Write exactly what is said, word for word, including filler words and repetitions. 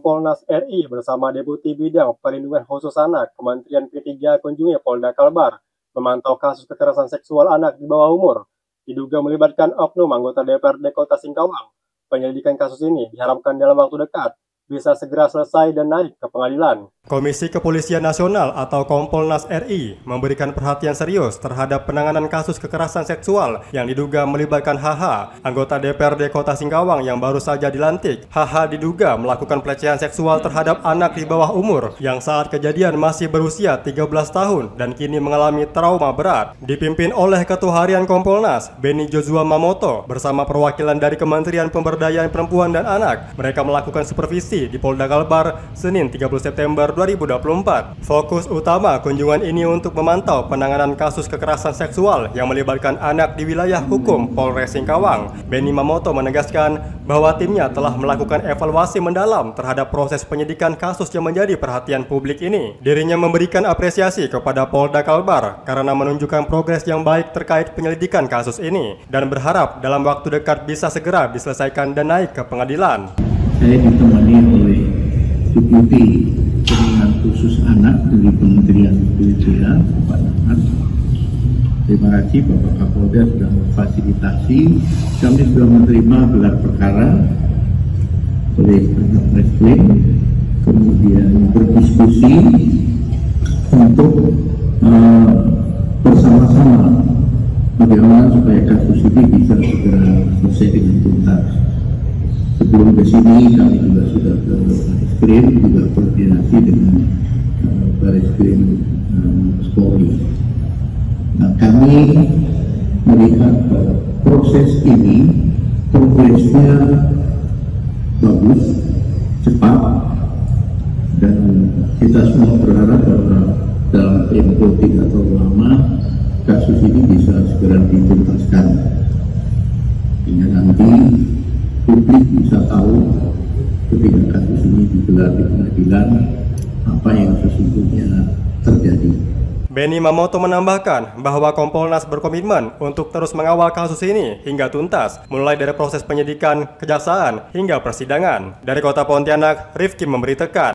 Kompolnas R I bersama Deputi Bidang Perlindungan Khusus Anak Kementerian P tiga kunjungi Polda Kalbar memantau kasus kekerasan seksual anak di bawah umur, diduga melibatkan oknum anggota D P R D Kota Singkawang. Penyelidikan kasus ini diharapkan dalam waktu dekat bisa segera selesai dan naik ke pengadilan. Komisi Kepolisian Nasional atau Kompolnas R I memberikan perhatian serius terhadap penanganan kasus kekerasan seksual yang diduga melibatkan H H, anggota D P R D Kota Singkawang yang baru saja dilantik. H H diduga melakukan pelecehan seksual terhadap anak di bawah umur yang saat kejadian masih berusia tiga belas tahun dan kini mengalami trauma berat. Dipimpin oleh Ketua Harian Kompolnas, Benny Joshua Mamoto, bersama perwakilan dari Kementerian Pemberdayaan Perempuan dan Anak, mereka melakukan supervisi di Polda Kalbar Senin tiga puluh September dua ribu dua puluh empat. Fokus utama kunjungan ini untuk memantau penanganan kasus kekerasan seksual yang melibatkan anak di wilayah hukum Polres Singkawang. Benny Mamoto menegaskan bahwa timnya telah melakukan evaluasi mendalam terhadap proses penyidikan kasus yang menjadi perhatian publik ini. Dirinya memberikan apresiasi kepada Polda Kalbar karena menunjukkan progres yang baik terkait penyelidikan kasus ini dan berharap dalam waktu dekat bisa segera diselesaikan dan naik ke pengadilan. Saya ditemani oleh Deputi Perlindungan Khusus Anak dari Kementerian Perindustrian Pak Anak. Terima kasih Bapak Kapolda sudah memfasilitasi. Kami sudah menerima gelar perkara oleh Reskrim, kemudian berdiskusi untuk uh, bersama-sama bagaimana supaya kasus ini bisa segera selesai dengan tuntas. Sebelum ke sini kami juga sudah ke Bareskrim, juga koordinasi dengan uh, Bareskrim uh, Polri. Nah, kami melihat bahwa proses ini progresnya bagus, cepat, dan kita semua berharap bahwa dalam tempo tidak terlalu lama kasus ini bisa segera dituntaskan. Hingga nanti publik bisa tahu ketika kasus ini digelar di pengadilan apa yang sesungguhnya terjadi. Benny Mamoto menambahkan bahwa Kompolnas berkomitmen untuk terus mengawal kasus ini hingga tuntas, mulai dari proses penyidikan, kejaksaan, hingga persidangan. Dari Kota Pontianak, Rifki memberitakan.